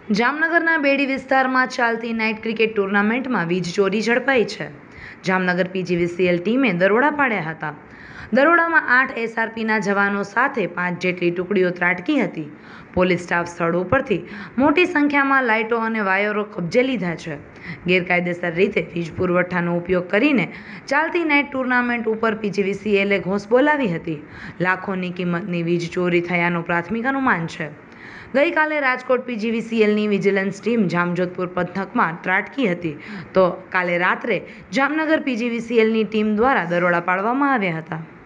જામનગરના બેડી વિસ્તારમાં ચાલતી નાઇટ ક્રિકેટ ટુર્નામેન્ટમાં વીજ ચોરી ઝડપાઈ છે. જામનગર પીજીવીસીએલ ટીમે દરોડા પાડ્યા હતા. દરોડામાં 8 એસઆરપીના જવાનો સાથે 5 જેટલી ટુકડીઓ ત્રાટકી હતી. પોલીસ સ્ટાફ સ્થળ ઉપરથી મોટી સંખ્યામાં લાઇટો અને વાયરો કબજે લીધા છે. ગેરકાયદેસર રીતે વીજ પુરવઠાનો ઉપયોગ કરીને ચાલતી નાઇટ ટુર્નામેન્ટ ઉપર પીજીવીસીએલે ઘોંસ બોલાવી હતી. લાખોની કિંમતની વીજ ચોરી થયાનું પ્રાથમિક અનુમાન છે. ગઈકાલે રાજકોટ પીજીવીસીએલની વિજિલન્સ ટીમ જામજોધપુર પંથકમાં ત્રાટકી હતી, તો કાલે રાત્રે જામનગર પીજીવીસીએલની ટીમ દ્વારા દરોડા પાડવામાં આવ્યા હતા.